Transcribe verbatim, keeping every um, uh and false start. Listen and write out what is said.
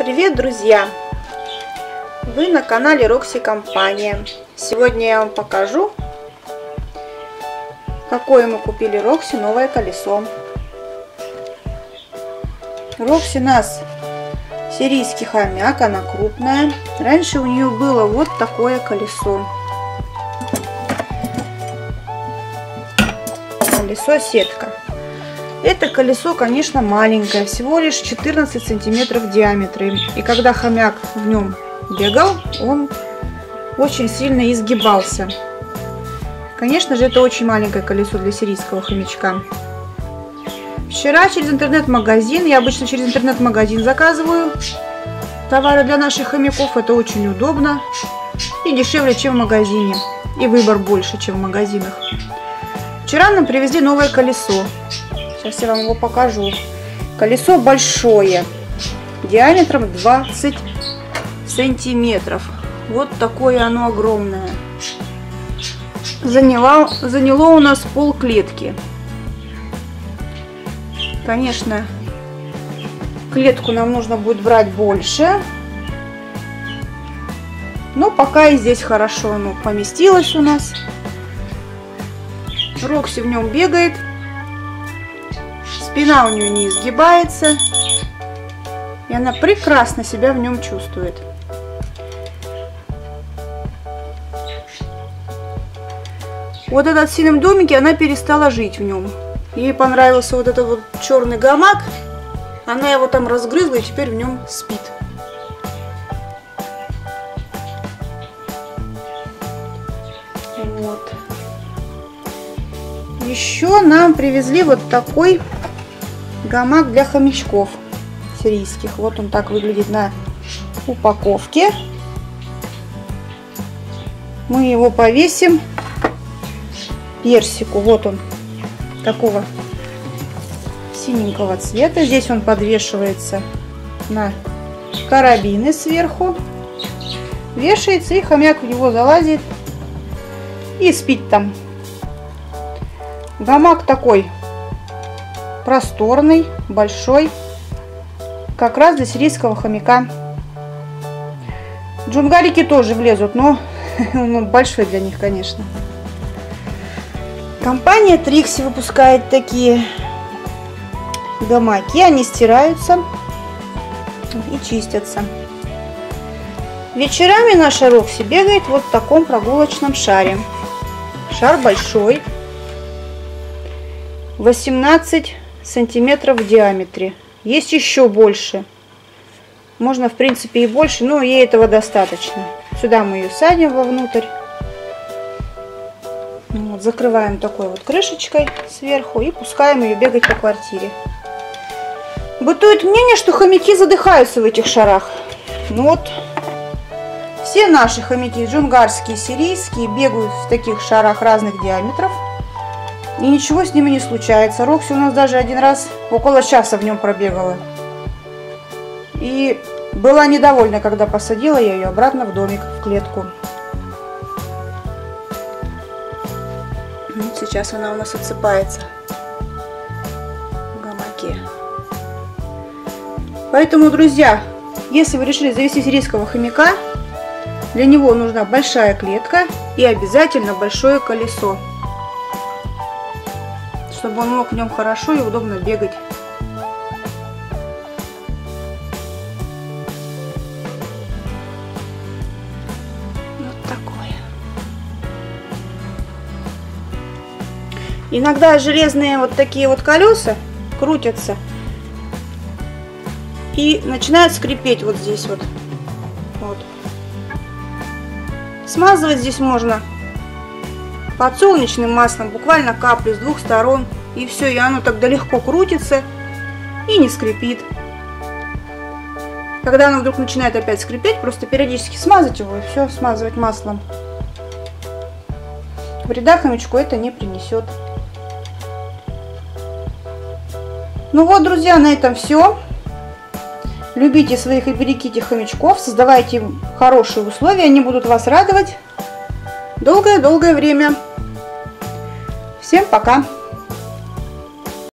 Привет, друзья! Вы на канале Рокси Компания. Сегодня я вам покажу, какое мы купили Рокси новое колесо. Рокси у нас сирийский хомяк, она крупная. Раньше у нее было вот такое колесо. Колесо сетка. Это колесо, конечно, маленькое, всего лишь четырнадцать сантиметров в диаметре. И когда хомяк в нем бегал, он очень сильно изгибался. Конечно же, это очень маленькое колесо для сирийского хомячка. Вчера через интернет-магазин, я обычно через интернет-магазин заказываю товары для наших хомяков. Это очень удобно и дешевле, чем в магазине. И выбор больше, чем в магазинах. Вчера нам привезли новое колесо. Сейчас я вам его покажу. Колесо большое, диаметром двадцать сантиметров. Вот такое оно огромное. Заняло, заняло у нас пол клетки. Конечно, клетку нам нужно будет брать больше. Но пока и здесь хорошо оно поместилось у нас. Рокси в нем бегает. Спина у нее не изгибается, и она прекрасно себя в нем чувствует. Вот этот в синем домике она перестала жить в нем. Ей понравился вот этот вот черный гамак, она его там разгрызла и теперь в нем спит. Вот. Еще нам привезли вот такой гамак для хомячков сирийских. Вот он так выглядит на упаковке. Мы его повесим персику. Вот он, такого синенького цвета. Здесь он подвешивается на карабины сверху. Вешается, и хомяк в него залазит и спит там. Гамак такой просторный, большой, как раз для сирийского хомяка. Джунгарики тоже влезут, но он большой для них, конечно. Компания Трикси выпускает такие гамаки, они стираются и чистятся. Вечерами наша Рокси бегает вот в таком прогулочном шаре. Шар большой, восемнадцать сантиметров в диаметре. Есть еще больше. Можно, в принципе, и больше, но ей этого достаточно. Сюда мы ее садим вовнутрь. Вот, закрываем такой вот крышечкой сверху и пускаем ее бегать по квартире. Бытует мнение, что хомяки задыхаются в этих шарах. Ну вот, все наши хомяки, джунгарские, сирийские, бегают в таких шарах разных диаметров. И ничего с ними не случается. Рокси у нас даже один раз около часа в нем пробегала. И была недовольна, когда посадила я ее обратно в домик, в клетку. Вот сейчас она у нас отсыпается в гамаке. Поэтому, друзья, если вы решили завести сирийского хомяка, для него нужна большая клетка и обязательно большое колесо, чтобы он мог в нем хорошо и удобно бегать. Вот такое. Иногда железные вот такие вот колеса крутятся и начинают скрипеть вот здесь вот. Вот. Смазывать здесь можно подсолнечным маслом, буквально каплю с двух сторон, и все, и оно тогда легко крутится и не скрипит. Когда оно вдруг начинает опять скрипеть, просто периодически смазать его и все, смазывать маслом. Вреда хомячку это не принесет. Ну вот, друзья, на этом все. Любите своих и берегите хомячков, создавайте им хорошие условия, они будут вас радовать долгое-долгое время. Всем пока!